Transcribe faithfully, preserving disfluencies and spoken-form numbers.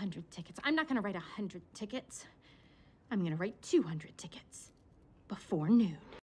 hundred tickets. I'm not gonna write one hundred tickets. I'm gonna write two hundred tickets before noon.